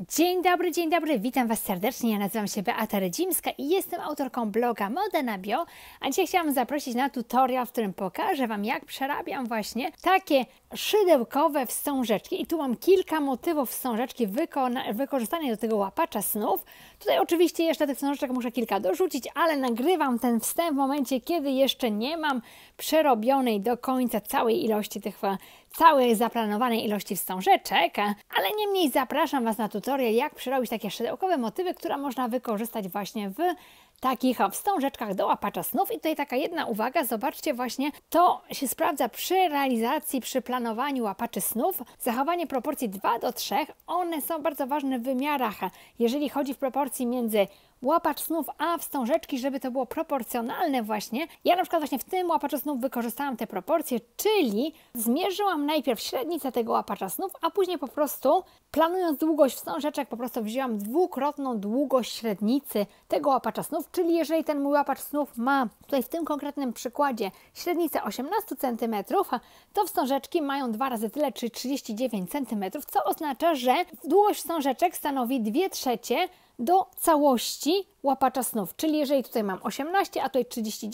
Dzień dobry, witam Was serdecznie. Ja nazywam się Beata Redzimska i jestem autorką bloga Moda na Bio. A dzisiaj chciałam zaprosić na tutorial, w którym pokażę Wam, jak przerabiam właśnie takie szydełkowe wstążeczki. I tu mam kilka motywów wstążeczki wykorzystane do tego łapacza snów. Tutaj oczywiście jeszcze tych wstążeczek muszę kilka dorzucić, ale nagrywam ten wstęp w momencie, kiedy jeszcze nie mam przerobionej do końca całej ilości całej zaplanowanej ilości wstążeczek, ale niemniej zapraszam Was na tutorial, jak przerobić takie szydełkowe motywy, które można wykorzystać właśnie w takich wstążeczkach do łapacza snów. I tutaj taka jedna uwaga, zobaczcie, właśnie to się sprawdza przy realizacji, przy planowaniu łapaczy snów. Zachowanie proporcji 2:3, one są bardzo ważne w wymiarach, jeżeli chodzi w proporcji między łapacz snów a wstążeczki, żeby to było proporcjonalne właśnie. Ja na przykład właśnie w tym łapaczu snów wykorzystałam te proporcje, czyli zmierzyłam najpierw średnicę tego łapacza snów, a później po prostu planując długość wstążeczek, po prostu wzięłam dwukrotną długość średnicy tego łapacza snów, czyli jeżeli ten mój łapacz snów ma tutaj w tym konkretnym przykładzie średnicę 18 cm, to wstążeczki mają 2 razy tyle, czyli 39 cm, co oznacza, że długość wstążeczek stanowi 2/3 do całości łapacza snów, czyli jeżeli tutaj mam 18, a tutaj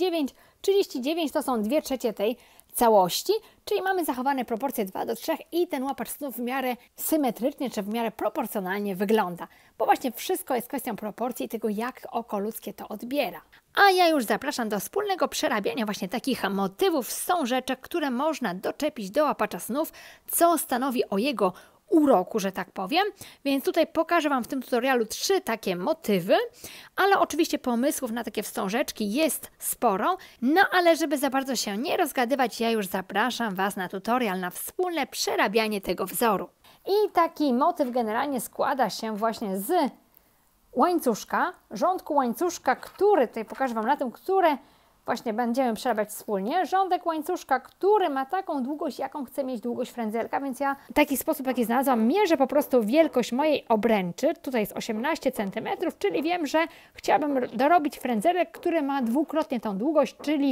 39 to są 2/3 tej całości, czyli mamy zachowane proporcje 2:3 i ten łapacz snów w miarę symetrycznie, czy w miarę proporcjonalnie wygląda, bo właśnie wszystko jest kwestią proporcji i tego, jak oko ludzkie to odbiera. A ja już zapraszam do wspólnego przerabiania właśnie takich motywów wstążeczek, które można doczepić do łapacza snów, co stanowi o jego uroku, że tak powiem. Więc tutaj pokażę Wam w tym tutorialu 3 takie motywy, ale oczywiście pomysłów na takie wstążeczki jest sporo, no ale żeby za bardzo się nie rozgadywać, ja już zapraszam Was na tutorial, na wspólne przerabianie tego wzoru. I taki motyw generalnie składa się właśnie z łańcuszka, rządku łańcuszka, który, tutaj pokażę Wam na tym, które właśnie będziemy przerabiać wspólnie. Rządek łańcuszka, który ma taką długość, jaką chcę mieć długość frędzelka, więc ja w taki sposób, jaki znalazłam, mierzę po prostu wielkość mojej obręczy. Tutaj jest 18 cm, czyli wiem, że chciałabym dorobić frędzelek, który ma dwukrotnie tą długość, czyli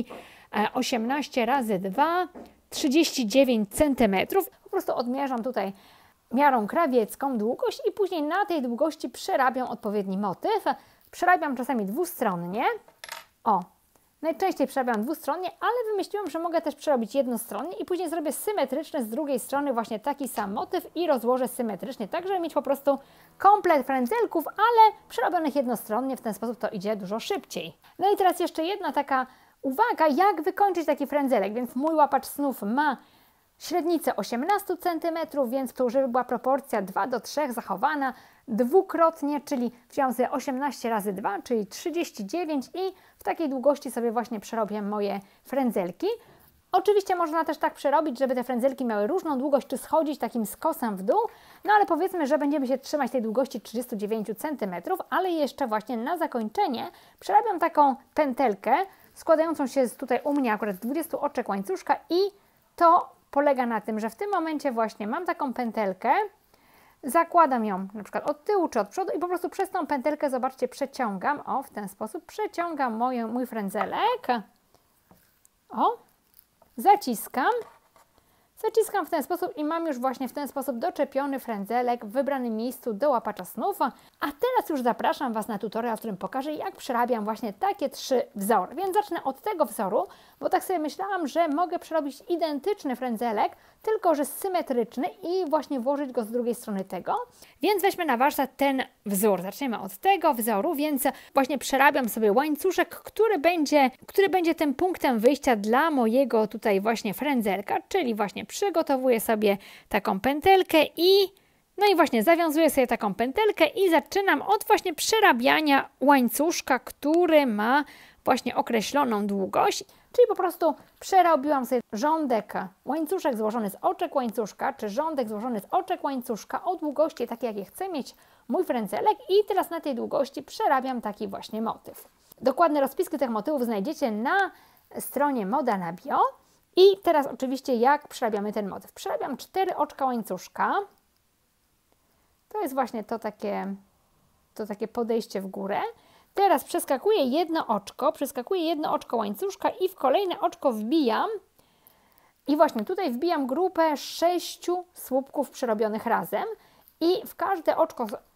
18 razy 2, 39 cm. Po prostu odmierzam tutaj miarą krawiecką długość i później na tej długości przerabiam odpowiedni motyw. Przerabiam czasami dwustronnie. Najczęściej przerabiam dwustronnie, ale wymyśliłam, że mogę też przerobić jednostronnie i później zrobię symetryczny z drugiej strony właśnie taki sam motyw i rozłożę symetrycznie, tak żeby mieć po prostu komplet frędzelków, ale przerobionych jednostronnie, w ten sposób to idzie dużo szybciej. No i teraz jeszcze jedna taka uwaga, jak wykończyć taki frędzelek, więc mój łapacz snów ma średnicę 18 cm, więc to, żeby była proporcja 2:3 zachowana dwukrotnie, czyli wziąłam sobie 18 razy 2, czyli 39 i w takiej długości sobie właśnie przerobię moje frędzelki. Oczywiście można też tak przerobić, żeby te frędzelki miały różną długość, czy schodzić takim skosem w dół, no ale powiedzmy, że będziemy się trzymać tej długości 39 cm, ale jeszcze właśnie na zakończenie przerabiam taką pętelkę składającą się tutaj u mnie akurat z 20 oczek łańcuszka i to polega na tym, że w tym momencie właśnie mam taką pętelkę, zakładam ją na przykład od tyłu czy od przodu i po prostu przez tą pętelkę, zobaczcie, przeciągam, w ten sposób, przeciągam mój frędzelek, zaciskam w ten sposób i mam już właśnie w ten sposób doczepiony frędzelek w wybranym miejscu do łapacza snów. A teraz już zapraszam Was na tutorial, w którym pokażę, jak przerabiam właśnie takie 3 wzory. Więc zacznę od tego wzoru, bo tak sobie myślałam, że mogę przerobić identyczny frędzelek, tylko że symetryczny i właśnie włożyć go z drugiej strony tego. Więc weźmy na warsztat ten wzór. Zaczniemy od tego wzoru, więc właśnie przerabiam sobie łańcuszek, który będzie tym punktem wyjścia dla mojego tutaj właśnie frędzelka, czyli właśnie przygotowuję sobie taką pętelkę no i właśnie zawiązuję sobie taką pętelkę i zaczynam od właśnie przerabiania łańcuszka, który ma właśnie określoną długość, czyli po prostu przerobiłam sobie rządek, łańcuszek złożony z oczek łańcuszka, czy rządek złożony z oczek łańcuszka o długości takiej, jakie chcę mieć mój frędzelek i teraz na tej długości przerabiam taki właśnie motyw. Dokładne rozpiski tych motywów znajdziecie na stronie Moda na Bio. I teraz oczywiście jak przerabiamy ten motyw. Przerabiam 4 oczka łańcuszka. To jest właśnie to takie podejście w górę. Teraz przeskakuję jedno oczko łańcuszka i w kolejne oczko wbijam. I właśnie tutaj wbijam grupę 6 słupków przerobionych razem. I w każde oczko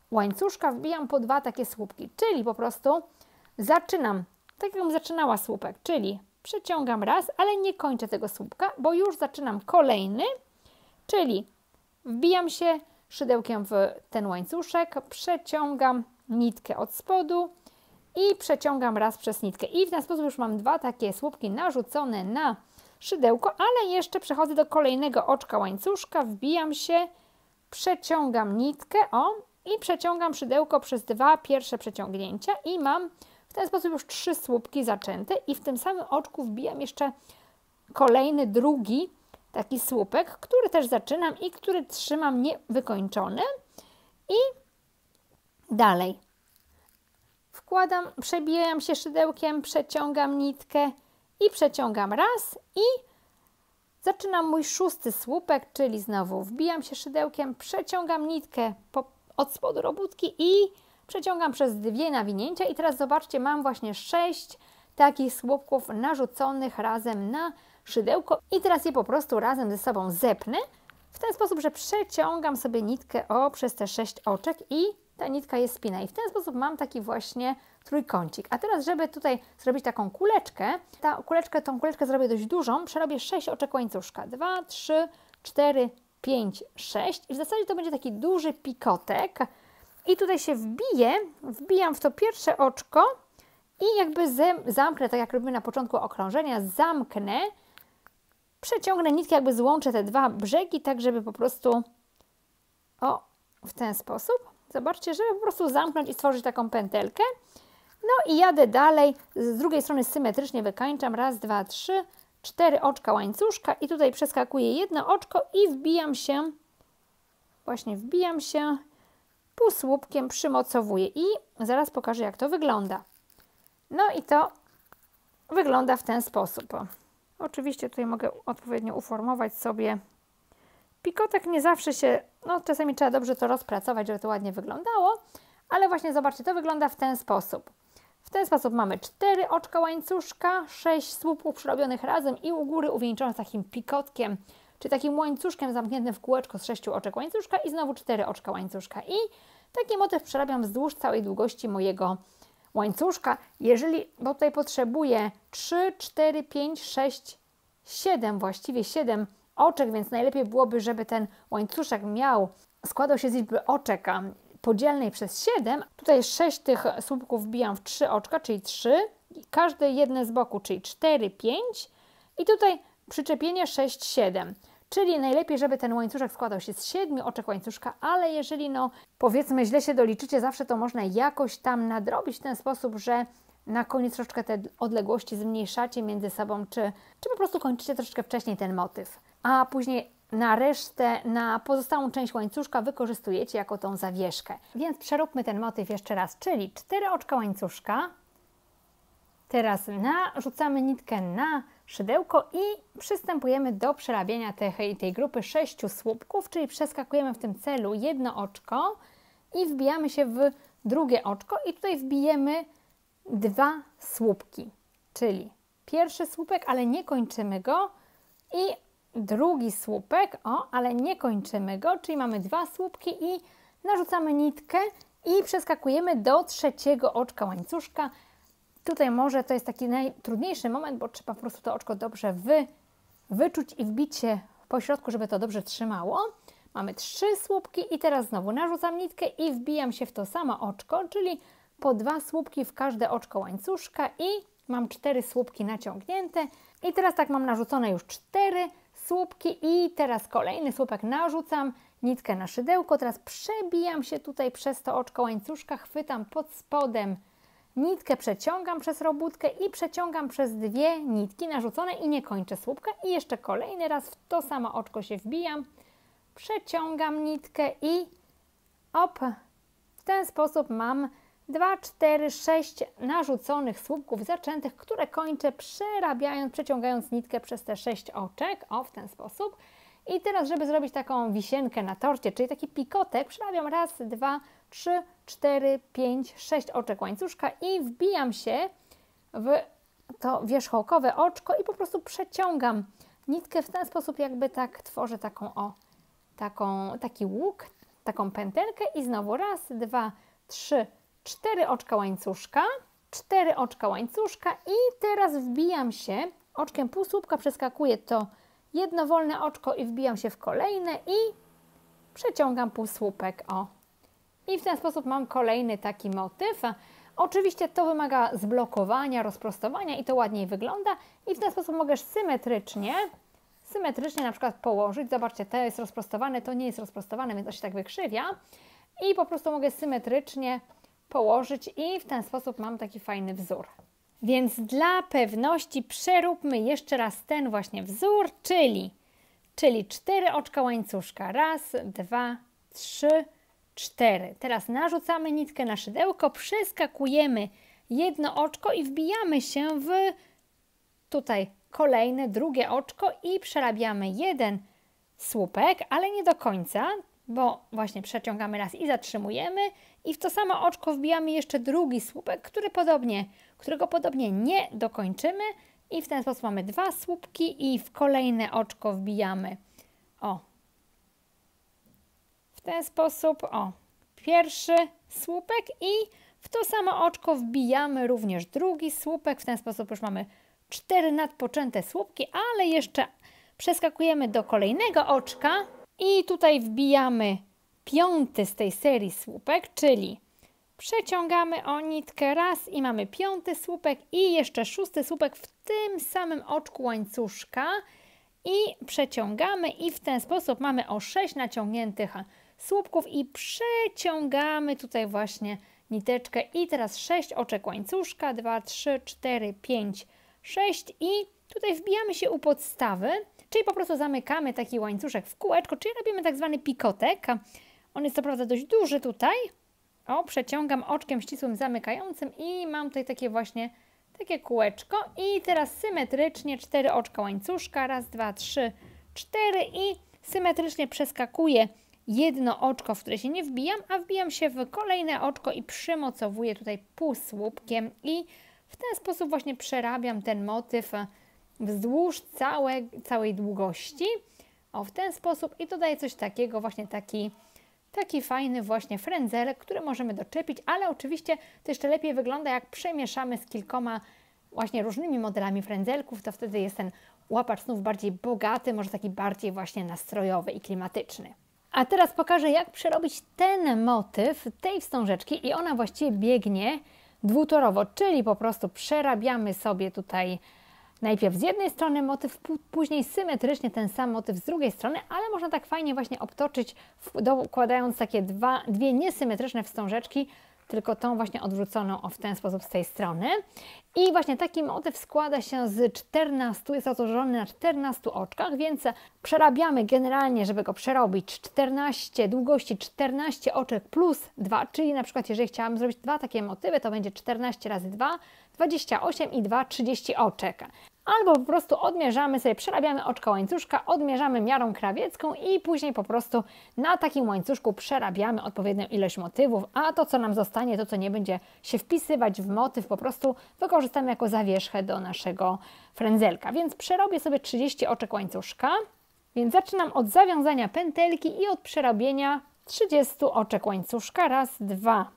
łańcuszka wbijam po 2 takie słupki, czyli po prostu zaczynam, tak jakbym zaczynała słupek, czyli przeciągam raz, ale nie kończę tego słupka, bo już zaczynam kolejny, czyli wbijam się szydełkiem w ten łańcuszek, przeciągam nitkę od spodu i przeciągam raz przez nitkę. I w ten sposób już mam 2 takie słupki narzucone na szydełko, ale jeszcze przechodzę do kolejnego oczka łańcuszka, wbijam się, przeciągam nitkę, i przeciągam szydełko przez 2 pierwsze przeciągnięcia i mam w ten sposób już 3 słupki zaczęte i w tym samym oczku wbijam jeszcze kolejny, drugi taki słupek, który też zaczynam i który trzymam niewykończony i dalej wkładam, przebijam się szydełkiem, przeciągam nitkę i przeciągam raz i zaczynam mój 6. słupek, czyli znowu wbijam się szydełkiem, przeciągam nitkę od spodu robótki i przeciągam przez 2 nawinięcia i teraz zobaczcie, mam właśnie 6 takich słupków narzuconych razem na szydełko i teraz je po prostu razem ze sobą zepnę w ten sposób, że przeciągam sobie nitkę przez te 6 oczek i ta nitka jest spina i w ten sposób mam taki właśnie trójkącik. A teraz, żeby tutaj zrobić taką kuleczkę, tą kuleczkę zrobię dość dużą, przerobię 6 oczek łańcuszka. 2, 3, 4, 5, 6 i w zasadzie to będzie taki duży pikotek i tutaj się wbijam w to pierwsze oczko i jakby zamknę, tak jak robimy na początku okrążenia, zamknę, przeciągnę nitkę, jakby złączę te 2 brzegi, tak żeby po prostu w ten sposób, zobaczcie, żeby po prostu zamknąć i stworzyć taką pętelkę. No i jadę dalej, z drugiej strony symetrycznie wykańczam, 1, 2, 3, 4 oczka łańcuszka i tutaj przeskakuję jedno oczko i wbijam się półsłupkiem, przymocowuję i zaraz pokażę, jak to wygląda. No i to wygląda w ten sposób. Oczywiście tutaj mogę odpowiednio uformować sobie pikotek, nie zawsze się, czasami trzeba dobrze to rozpracować, żeby to ładnie wyglądało, ale właśnie zobaczcie, to wygląda w ten sposób. W ten sposób mamy 4 oczka łańcuszka, 6 słupków przyrobionych razem i u góry uwieńczonych takim pikotkiem, czy takim łańcuszkiem zamkniętym w kółeczko z 6 oczek łańcuszka i znowu 4 oczka łańcuszka. I taki motyw przerabiam wzdłuż całej długości mojego łańcuszka. Bo tutaj potrzebuję 3, 4, 5, 6, 7, właściwie 7 oczek, więc najlepiej byłoby, żeby ten łańcuszek składał się z liczby oczek podzielnej przez 7. Tutaj 6 tych słupków wbijam w 3 oczka, czyli 3, każde jedne z boku, czyli 4, 5 i tutaj przyczepienie 6, 7. Czyli najlepiej, żeby ten łańcuszek składał się z 7 oczek łańcuszka, ale jeżeli powiedzmy źle się doliczycie, zawsze to można jakoś tam nadrobić w ten sposób, że na koniec troszeczkę te odległości zmniejszacie między sobą, czy po prostu kończycie troszeczkę wcześniej ten motyw. A później na resztę, na pozostałą część łańcuszka wykorzystujecie jako tą zawieszkę. Więc przeróbmy ten motyw jeszcze raz, czyli 4 oczka łańcuszka. Teraz narzucamy nitkę na szydełko i przystępujemy do przerabiania tej grupy 6 słupków, czyli przeskakujemy w tym celu jedno oczko i wbijamy się w drugie oczko i tutaj wbijemy 2 słupki, czyli pierwszy słupek, ale nie kończymy go i drugi słupek, ale nie kończymy go, czyli mamy 2 słupki i narzucamy nitkę i przeskakujemy do trzeciego oczka łańcuszka. Tutaj może to jest taki najtrudniejszy moment, bo trzeba po prostu to oczko dobrze wyczuć i wbić się po środku, żeby to dobrze trzymało. Mamy 3 słupki i teraz znowu narzucam nitkę i wbijam się w to samo oczko, czyli po 2 słupki w każde oczko łańcuszka i mam 4 słupki naciągnięte. I teraz tak mam narzucone już 4 słupki i teraz kolejny słupek narzucam nitkę na szydełko. Teraz przebijam się tutaj przez to oczko łańcuszka, chwytam pod spodem nitkę, przeciągam przez robótkę i przeciągam przez 2 nitki narzucone i nie kończę słupka. I jeszcze kolejny raz w to samo oczko się wbijam, przeciągam nitkę i w ten sposób mam 2, 4, 6 narzuconych słupków zaczętych, które kończę przeciągając nitkę przez te 6 oczek, w ten sposób. I teraz, żeby zrobić taką wisienkę na torcie, czyli taki pikotek, przerabiam 1, 2, 3, 4, 5, 6 oczek łańcuszka i wbijam się w to wierzchołkowe oczko i po prostu przeciągam nitkę w ten sposób, jakby tak tworzę taki łuk, taką pętelkę i znowu raz, dwa, trzy, 4 oczka łańcuszka, 4 oczka łańcuszka i teraz wbijam się, oczkiem półsłupka przeskakuję to jedno wolne oczko i wbijam się w kolejne i przeciągam półsłupek, o. I w ten sposób mam kolejny taki motyw. Oczywiście to wymaga zblokowania, rozprostowania i to ładniej wygląda i w ten sposób mogę symetrycznie na przykład położyć. Zobaczcie, to jest rozprostowane, to nie jest rozprostowane, więc to się tak wykrzywia. I po prostu mogę symetrycznie położyć i w ten sposób mam taki fajny wzór. Więc dla pewności przeróbmy jeszcze raz ten właśnie wzór, czyli 4 oczka łańcuszka. Raz, dwa, trzy, 4. Teraz narzucamy nitkę na szydełko, przeskakujemy jedno oczko i wbijamy się w tutaj kolejne, drugie oczko i przerabiamy jeden słupek, ale nie do końca, bo właśnie przeciągamy raz i zatrzymujemy i w to samo oczko wbijamy jeszcze drugi słupek, którego podobnie nie dokończymy i w ten sposób mamy 2 słupki i w kolejne oczko wbijamy, o, w ten sposób, o, pierwszy słupek i w to samo oczko wbijamy również drugi słupek. W ten sposób już mamy 4 nadpoczęte słupki, ale jeszcze przeskakujemy do kolejnego oczka i tutaj wbijamy 5 z tej serii słupek, czyli przeciągamy o nitkę raz i mamy 5 słupek i jeszcze 6 słupek w tym samym oczku łańcuszka i przeciągamy i w ten sposób mamy o 6 naciągniętych słupków i przeciągamy tutaj właśnie niteczkę i teraz 6 oczek łańcuszka, 2, 3, 4, 5, 6 i tutaj wbijamy się u podstawy, czyli po prostu zamykamy taki łańcuszek w kółeczko, czyli robimy tak zwany pikotek. On jest co prawda dość duży tutaj. O, przeciągam oczkiem ścisłym zamykającym i mam tutaj takie kółeczko i teraz symetrycznie 4 oczka łańcuszka, raz, dwa, trzy, 4 i symetrycznie przeskakuję jedno oczko, w które się nie wbijam, a wbijam się w kolejne oczko i przymocowuję tutaj półsłupkiem i w ten sposób właśnie przerabiam ten motyw wzdłuż całej długości. O, w ten sposób i dodaję coś takiego, właśnie taki fajny właśnie frędzelek, który możemy doczepić, ale oczywiście to jeszcze lepiej wygląda, jak przemieszamy z kilkoma właśnie różnymi modelami frędzelków, to wtedy jest ten łapacz snów bardziej bogaty, może taki bardziej właśnie nastrojowy i klimatyczny. A teraz pokażę, jak przerobić ten motyw tej wstążeczki i ona właściwie biegnie dwutorowo, czyli po prostu przerabiamy sobie tutaj najpierw z jednej strony motyw, później symetrycznie ten sam motyw z drugiej strony, ale można tak fajnie właśnie obtoczyć, dokładając takie dwie niesymetryczne wstążeczki, tylko tą właśnie odwróconą w ten sposób z tej strony. I właśnie taki motyw składa się z 14, jest rozłożony na 14 oczkach, więc przerabiamy generalnie, żeby go przerobić 14, długości 14 oczek plus 2, czyli na przykład jeżeli chciałam zrobić 2 takie motywy, to będzie 14 razy 2, 28 i 2, 30 oczek. Albo po prostu odmierzamy sobie, przerabiamy oczka łańcuszka, odmierzamy miarą krawiecką i później po prostu na takim łańcuszku przerabiamy odpowiednią ilość motywów, a to co nam zostanie, to co nie będzie się wpisywać w motyw, po prostu wykorzystamy jako zawierzchę do naszego frędzelka. Więc przerobię sobie 30 oczek łańcuszka, więc zaczynam od zawiązania pętelki i od przerobienia 30 oczek łańcuszka. Raz, 2,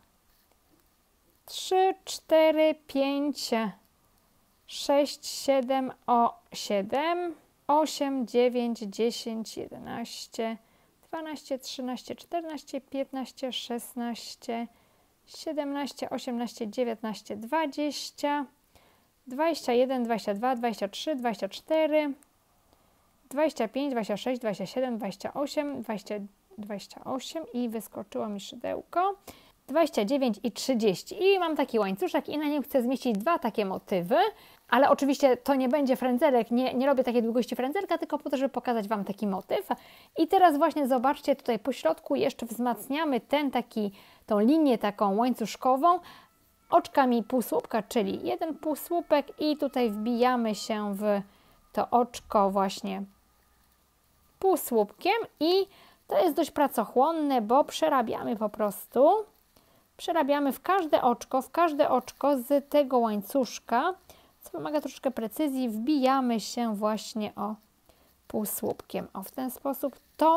3, 4, 5, 6, 7, 7, 8, 9, 10, 11, 12, 13, 14, 15, 16, 17, 18, 19, 20, 21, 22, 23, 24, 25, 26, 27, 28, 28 i wyskoczyło mi szydełko. 29 i 30 i mam taki łańcuszek i na nim chcę zmieścić 2 takie motywy, ale oczywiście to nie będzie frędzelek, nie robię takiej długości frędzelka, tylko po to, żeby pokazać Wam taki motyw. I teraz właśnie zobaczcie, tutaj po środku jeszcze wzmacniamy tą linię taką łańcuszkową oczkami półsłupka, czyli jeden półsłupek i tutaj wbijamy się w to oczko właśnie półsłupkiem i to jest dość pracochłonne, bo przerabiamy po prostu. Przerabiamy w każde oczko z tego łańcuszka, co wymaga troszeczkę precyzji, wbijamy się właśnie półsłupkiem. W ten sposób to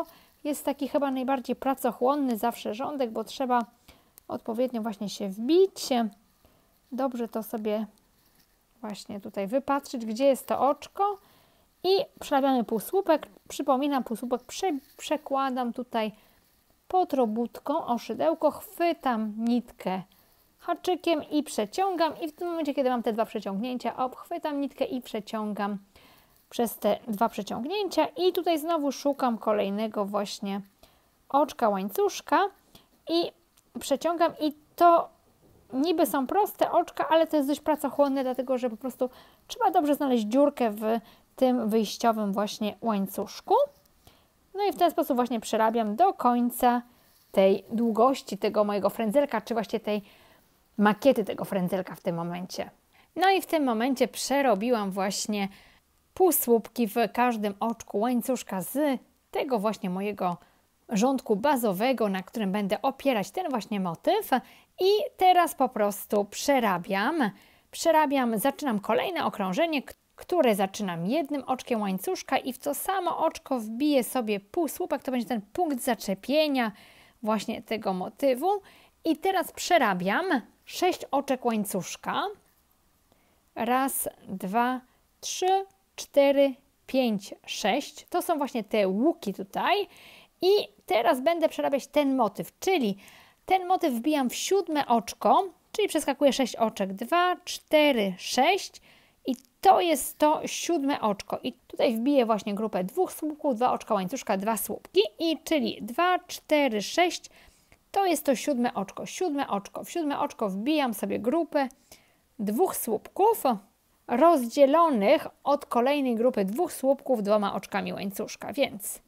jest taki chyba najbardziej pracochłonny zawsze rządek, bo trzeba odpowiednio właśnie się wbić. Dobrze to sobie właśnie tutaj wypatrzyć, gdzie jest to oczko i przerabiamy półsłupek. Przypominam, półsłupek przekładam tutaj pod robótką o szydełko, chwytam nitkę haczykiem i przeciągam i w tym momencie, kiedy mam te dwa przeciągnięcia, obchwytam nitkę i przeciągam przez te dwa przeciągnięcia i tutaj znowu szukam kolejnego właśnie oczka łańcuszka i przeciągam i to niby są proste oczka, ale to jest dość pracochłonne, dlatego że po prostu trzeba dobrze znaleźć dziurkę w tym wyjściowym właśnie łańcuszku. No i w ten sposób właśnie przerabiam do końca tej długości tego mojego frędzelka, czy właśnie tej makiety tego frędzelka w tym momencie. No i w tym momencie przerobiłam właśnie półsłupki w każdym oczku łańcuszka z tego właśnie mojego rządku bazowego, na którym będę opierać ten właśnie motyw i teraz po prostu przerabiam, zaczynam kolejne okrążenie, które zaczynam jednym oczkiem łańcuszka i w to samo oczko wbiję sobie półsłupek, to będzie ten punkt zaczepienia właśnie tego motywu i teraz przerabiam 6 oczek łańcuszka, raz, dwa, 3, 4, 5, 6. To są właśnie te łuki tutaj. I teraz będę przerabiać ten motyw, czyli ten motyw wbijam w 7 oczko, czyli przeskakuję 6 oczek. 2, 4, 6 i to jest to 7 oczko. I tutaj wbiję właśnie grupę 2 słupków, 2 oczka łańcuszka, 2 słupki. I czyli 2, 4, 6 to jest to 7 oczko. 7 oczko. W 7 oczko wbijam sobie grupę 2 słupków rozdzielonych od kolejnej grupy 2 słupków 2 oczkami łańcuszka, więc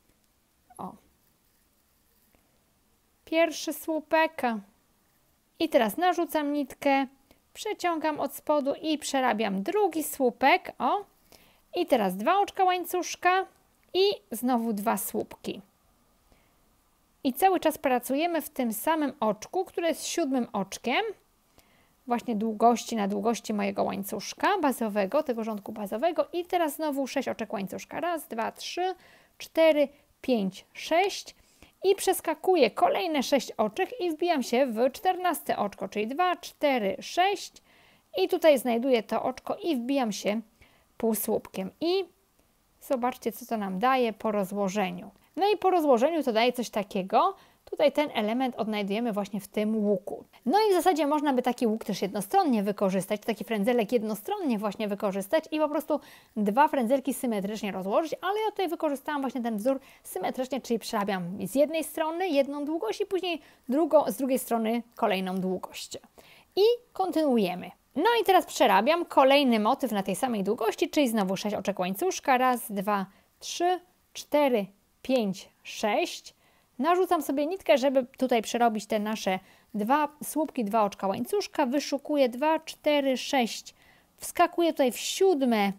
pierwszy słupek i teraz narzucam nitkę, przeciągam od spodu i przerabiam drugi słupek, i teraz 2 oczka łańcuszka i znowu 2 słupki. I cały czas pracujemy w tym samym oczku, które jest 7 oczkiem, właśnie długości na długości mojego łańcuszka bazowego, tego rządku bazowego i teraz znowu 6 oczek łańcuszka. Raz, 2, 3, 4, 5, 6 i przeskakuję kolejne 6 oczek i wbijam się w 14 oczko, czyli 2, 4, 6 i tutaj znajduję to oczko i wbijam się półsłupkiem i zobaczcie, co to nam daje po rozłożeniu. No i po rozłożeniu to daje coś takiego. Tutaj ten element odnajdujemy właśnie w tym łuku. No i w zasadzie można by taki łuk też jednostronnie wykorzystać, taki frędzelek jednostronnie właśnie wykorzystać i po prostu 2 frędzelki symetrycznie rozłożyć, ale ja tutaj wykorzystałam właśnie ten wzór symetrycznie, czyli przerabiam z jednej strony jedną długość i później z drugiej strony kolejną długość. I kontynuujemy. No i teraz przerabiam kolejny motyw na tej samej długości, czyli znowu 6 oczek łańcuszka, raz, 2, 3, 4, 5, 6. Narzucam sobie nitkę, żeby tutaj przerobić te nasze 2 słupki, 2 oczka łańcuszka. Wyszukuję 2, 4, 6. Wskakuję tutaj w siódme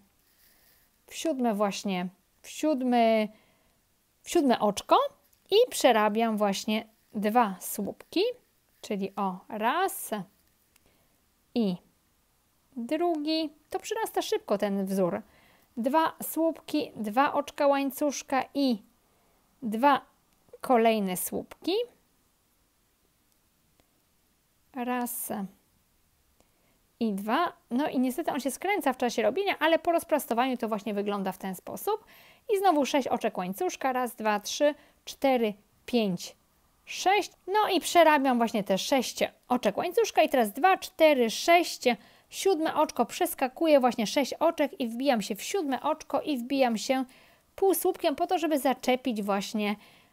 oczko i przerabiam właśnie 2 słupki, czyli raz i drugi. To przyrasta szybko ten wzór. 2 słupki, 2 oczka łańcuszka i 2 kolejne słupki. Raz i 2. No i niestety on się skręca w czasie robienia, ale po rozprostowaniu to właśnie wygląda w ten sposób. I znowu 6 oczek łańcuszka. Raz, 2, 3, 4, 5, 6. No i przerabiam właśnie te 6 oczek łańcuszka. I teraz 2, 4, 6. 7 oczko przeskakuję właśnie 6 oczek i wbijam się w 7 oczko i wbijam się półsłupkiem po to, żeby zaczepić właśnie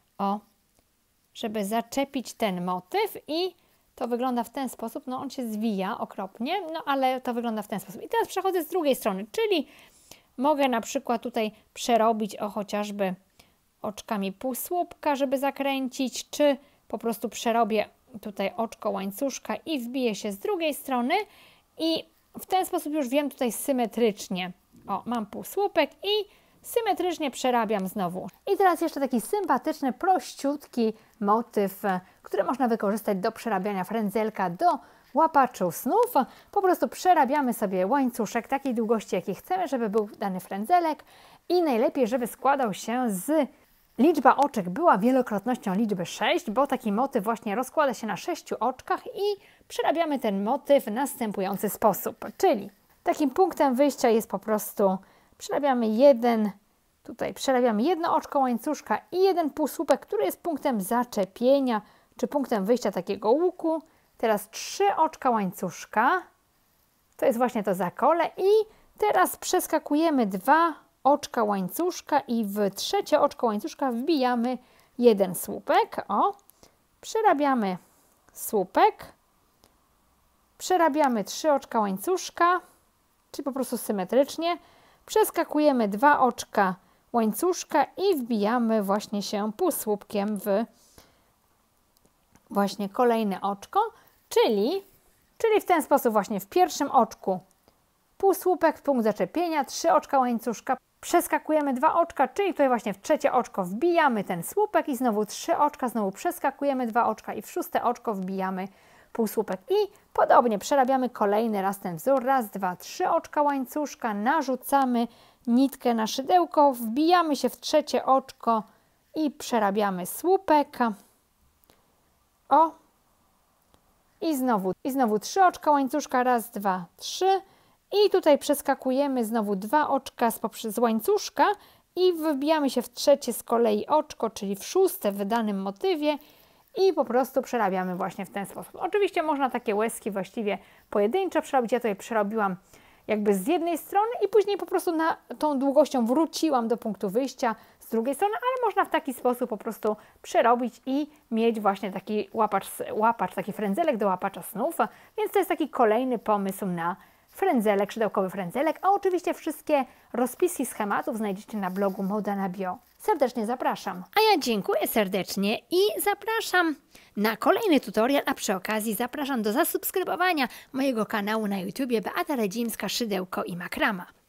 żeby zaczepić ten motyw i to wygląda w ten sposób, no on się zwija okropnie, no ale to wygląda w ten sposób. I teraz przechodzę z drugiej strony, czyli mogę na przykład tutaj przerobić chociażby oczkami półsłupka, żeby zakręcić, czy po prostu przerobię tutaj oczko łańcuszka i wbiję się z drugiej strony i w ten sposób już wiem tutaj symetrycznie. Mam półsłupek i symetrycznie przerabiam znowu. I teraz jeszcze taki sympatyczny, prościutki motyw, który można wykorzystać do przerabiania frędzelka do łapaczu snów. Po prostu przerabiamy sobie łańcuszek takiej długości, jakiej chcemy, żeby był dany frędzelek i najlepiej, żeby składał się z liczba oczek była wielokrotnością liczby 6, bo taki motyw właśnie rozkłada się na 6 oczkach i przerabiamy ten motyw w następujący sposób. Czyli takim punktem wyjścia jest po prostu przerabiamy jedno oczko łańcuszka i jeden półsłupek, który jest punktem zaczepienia, czy punktem wyjścia takiego łuku. Teraz 3 oczka łańcuszka, to jest właśnie to zakole i teraz przeskakujemy 2 oczka łańcuszka i w trzecie oczko łańcuszka wbijamy jeden słupek. O, przerabiamy słupek, przerabiamy 3 oczka łańcuszka, czyli po prostu symetrycznie, przeskakujemy 2 oczka łańcuszka i wbijamy właśnie się półsłupkiem w właśnie kolejne oczko, czyli w ten sposób właśnie w pierwszym oczku półsłupek, punkt zaczepienia, 3 oczka łańcuszka, przeskakujemy 2 oczka, czyli tutaj właśnie w trzecie oczko wbijamy ten słupek i znowu 3 oczka, znowu przeskakujemy 2 oczka i w szóste oczko wbijamy półsłupek. I podobnie przerabiamy kolejny raz ten wzór. Raz, 2, 3 oczka łańcuszka, narzucamy nitkę na szydełko, wbijamy się w trzecie oczko i przerabiamy słupek. O! I znowu 3 oczka łańcuszka, raz, 2, 3. I tutaj przeskakujemy znowu 2 oczka z łańcuszka i wbijamy się w trzecie z kolei oczko, czyli w szóste w danym motywie i po prostu przerabiamy właśnie w ten sposób. Oczywiście można takie łezki właściwie pojedynczo przerobić. Ja tutaj przerobiłam jakby z jednej strony i później po prostu tą długością wróciłam do punktu wyjścia z drugiej strony, ale można w taki sposób po prostu przerobić i mieć właśnie taki łapacz, taki frędzelek do łapacza snów, więc to jest taki kolejny pomysł na frędzelek, szydełkowy frędzelek, a oczywiście wszystkie rozpiski schematów znajdziecie na blogu Moda na Bio. Serdecznie zapraszam. A ja dziękuję serdecznie i zapraszam na kolejny tutorial, a przy okazji zapraszam do zasubskrybowania mojego kanału na YouTubie Beata Radzimska, Szydełko i Makrama.